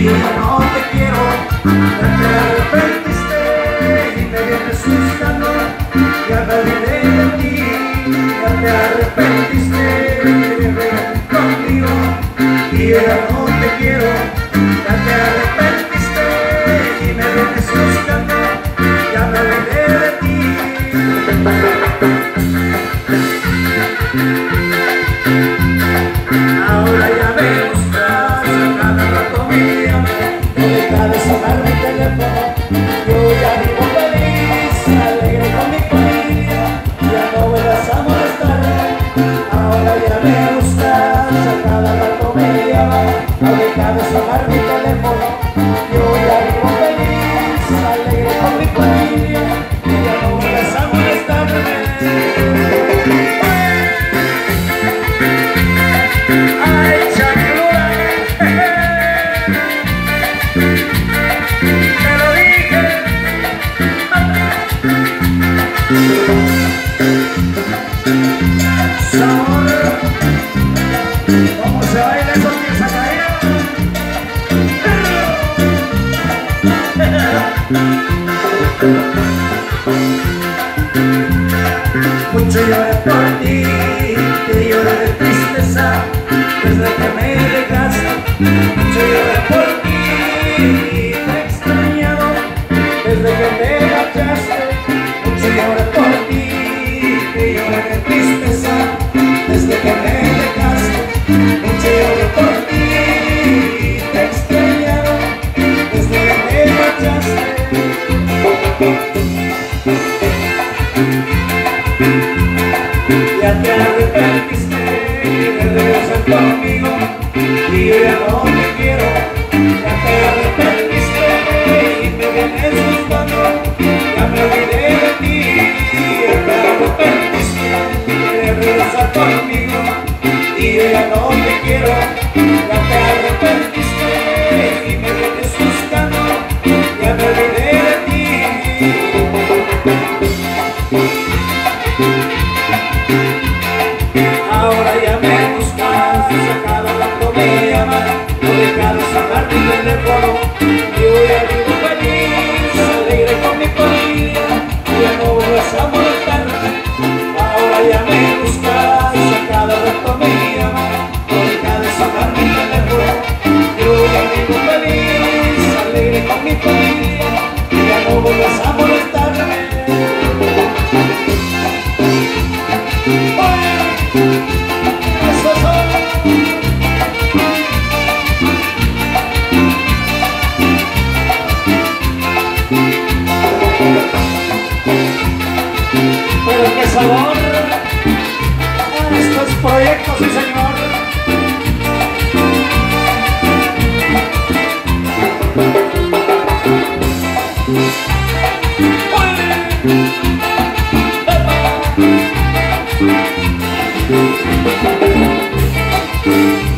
yo ya no te quiero. Ya te arrepentiste y me vienes buscando, ya me olvidé de ti. Ya te arrepentiste y me vienes conmigo, y yo ya no te quiero. Ya te arrepentiste y me vienes buscando, ya me olvidé de ti. Ahora ya me buscas, a cada rato me llamas, no deja de sonar mi teléfono. Yo ya vivo feliz, alegre con mi familia, ya no vuelvas a molestarme. Ahora ya me buscas, a cada rato me llamas, no deja de sonar mi teléfono. Yo ya vivo feliz, alegre con mi familia, ya no vuelvas a molestarme. ¿Cómo se baila esos pies acá? Mucho lloré por ti, que lloré de tristeza desde que me dejaste. Mucho lloré por ti, te he extrañado desde que te marchaste. Mucho lloré por ti, que lloré de tristeza desde que me dejaste. Mucho lloré por ti, te he extrañado desde que te marchaste. Ya te arrepentiste de regresar conmigo, y yo ya no te quiero. Ya te arrepentiste y me vienes buscando, ya me olvidé de ti. Ya te arrepentiste de regresar conmigo, y yo ya no te quiero. Ya te arrepentiste y me vienes buscando, ya me olvidé de ti. Ahora ya me buscas, a cada rato me llamas, no deja de sonar mi teléfono. Yo ya vivo feliz, alegre con mi familia, ya no vuelvas a molestarme. Ahora ya me buscas, a cada rato me llamas, no deja de sonar mi teléfono. Yo ya vivo feliz, alegre con mi familia, ya no vuelvas a molestarme. Pero qué sabor, estos proyectos, sí señor. ¡Ay!